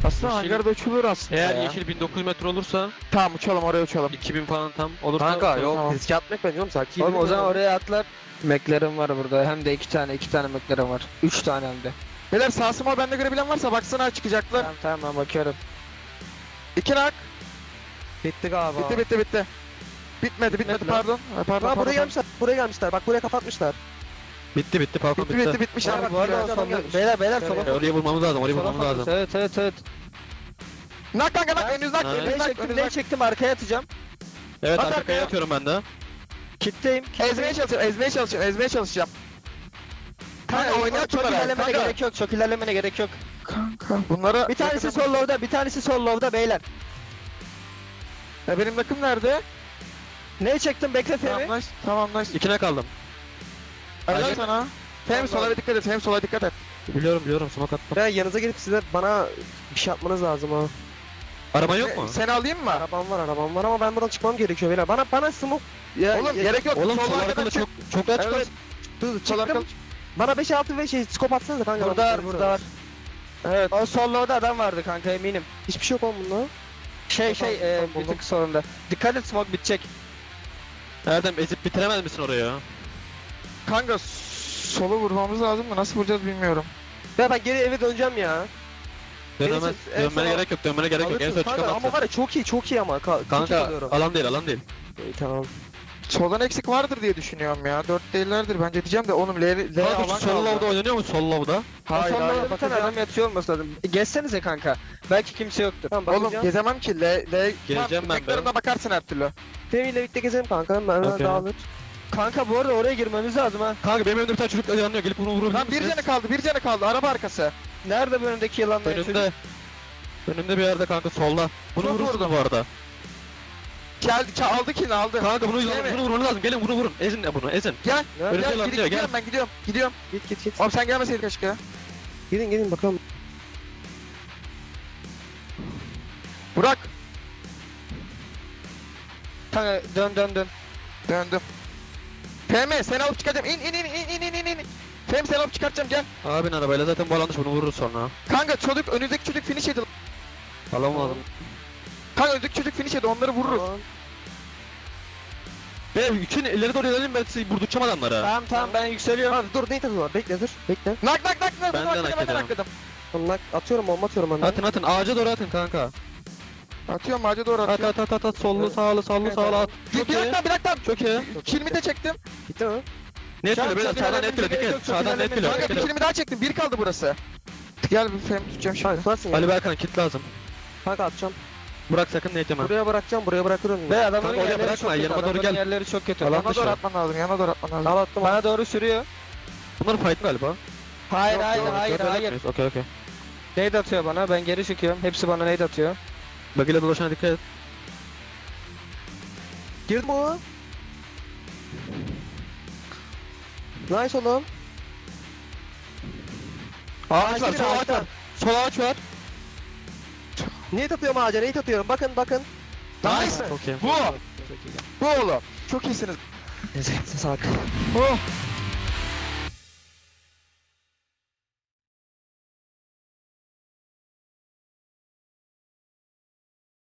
Aslında Yeşil- hangarda uçulur aslında Eğer ya. yeşil 1900 metre olursa Tamam uçalım oraya uçalım. 2000 falan tam olursa Kanka yok Tamam. riske atmak ben diyorum sakin. Oğlum o zaman oraya atlar. McLaren var burada. Hem de iki tane McLaren var. 3 tane hem de. Beyler sağ small bende görebilen varsa baksana çıkacaklar. Tamam tamam ben bakıyorum. 2 nak. Bitti galiba. Bitti. Bitmedi mi? pardon. Pardon. Buraya gelmişler. Buraya gelmişler. Bak buraya kapatmışlar. bitti Falcon bitti. Bitmiş Abi, abi. bu arada Güzel. solda- Beyler sola Oraya vurmamız lazım, oraya vurmamız lazım. Evet. Nak kanka nak önünüz nak Ha. önünüz Ne nak çektim önünüz ne nak. çektim arkaya atacağım. Evet At arkaya arkaya. atıyorum ben de. Kitleyim. Ezmeye çalışacağım. Kanka oynayak Çok bunlara. ilerlemene Kanka. gerek yok. Çok ilerlemene gerek yok. Kanka bunlara... Bir tanesi sol lobda, bir tanesi sol lobda beyler. Ya benim nakım nerede? Ne çektim bekle Femi. Tamam nice. İkine kaldım. Helal Acil- sana. Hem sola dikkat et, hem sola dikkat et. Biliyorum smoke attım. Ben yanınıza gelip size bana bir şey atmanız lazım ha. Araban yok mu? Sen alayım mı? Arabam var ama ben buradan çıkmam gerekiyor beyler. Bana smoke. Ya, Oğlum gerek yok. Oğlum Sol sol arkadan arkalı çık. çok daha çıkmaz. Evet. Dur Sol arkadan çıktım. Bana 5-6 ve scope atsanıza kanka. Burada var, burada var. Evet. O sol lobda adam vardı kanka eminim. Hiçbir şey yok oğlum bunda. Bir tık solunda. Dikkat et smoke bitecek. Erdem ezip bitiremez misin oraya? Kanka solu vurmamız lazım mı? Nasıl vuracağız bilmiyorum. Ya ben geri eve döneceğim ya. Dönmez. en Dönmene son- gerek yok, dönmene gerek yok. En son Alırsın kanka ama çıkamazsın. var ya çok iyi ama. Çok iyi Kanka alıyorum. alan değil. İyi, tamam. Soldan eksik vardır diye düşünüyorum ya. 4 değillerdir bence diyeceğim de oğlum L Kanka alan şu sol lavda oynanıyor mu sol lavda? Hayır Sol hayır. lobda bir tane adam yatıyor olması lazım. Geçsenize kanka. Belki kimse yoktur. Tamam Oğlum bakacağım. gezemem ki. Geleceğim ben Beklerine bakarsın her türlü. Femi ile birlikte gezelim kanka. Ben Okey. dağılır. Kanka bu arada oraya girmemiz lazım ha. Kanka benim önümde bir tane çocuk yanıyor. Gelip bunu vurabilir Lan bir misiniz? canı kaldı. Araba arkası. Nerede bu önündeki yılanlar? Önümde. Önümde bir yerde kanka solda. Bunu Çok vurursun vurdum. bu arada. Aldı ki aldı. Kanka bunu Değil mi? vurman lazım. Gelin bunu vurun. Ezin de bunu ezin. Gel. Önümde Gel yılan diyor, gel. gidiyorum ben gidiyorum. Git. Oğlum sen gelmeseydin keşke. Gidin bakalım. Burak. Kanka dön. Döndüm. PM seni alıp çıkaracağım. İn. PM seni alıp çıkartacağım gel. Abin arabayla zaten bağlanmış bunu vururuz sonra. Kanka önündeki çocuk finish yedi. Alamadım. Kanka önündeki çocuk finish yedi onları vururuz. Tamam. Be üçün ileri doğru ilerleyin ben sizi vurduracağım adamlara. Tamam ben yükseliyorum. Abi dur ne tadı var? Bekle dur. Bekle. Nak. Ben de nak Ben ederim. nakladım. Tamam atıyorum bomba atıyorum önden. Atın ağaca doğru atın kanka. Atıyorum ağaca doğru atıyorum. At sollu sağlı at. Çok Bir iyi. dakika. Çok iyi. Kilimi de çektim. Bitti mi? Net Şu an bile böyle çok sağdan ilerlememize net bile gerek dikkat. yok, çok Sağdan net bile. ilerlememize Kanka bir kilimi daha çektim. Bir kaldı burası. Gel bir frame tutacağım şimdi. Kanka tutarsın ya. Ali Berkan kit lazım. Kanka atacağım. Burak sakın net yeme. Buraya bırakacağım buraya bırakırım. Ve adamların Kanka oraya yerleri bırakma, çok kötü. yanıma doğru Adamların gel. yerleri çok kötü. Alan Yana dışı. doğru atman lazım. Al attım. Bana doğru sürüyor. Bunlar fight galiba. Hayır. Hayır. Okey. Nade atıyor bana. Ben geri çıkıyorum. Hepsi bana nade atıyor. Bagile dolaşana dikkat et. Girdim o. Nice oğlum. Ağaç var, bir sol ağaç ağaçtan. var. Sol ağaç var. Nate atıyorum ağaca nate atıyorum. Bakın. Nice. Okey. Bu oğlum. Çok iyisiniz. Neyse sağlık. Oh.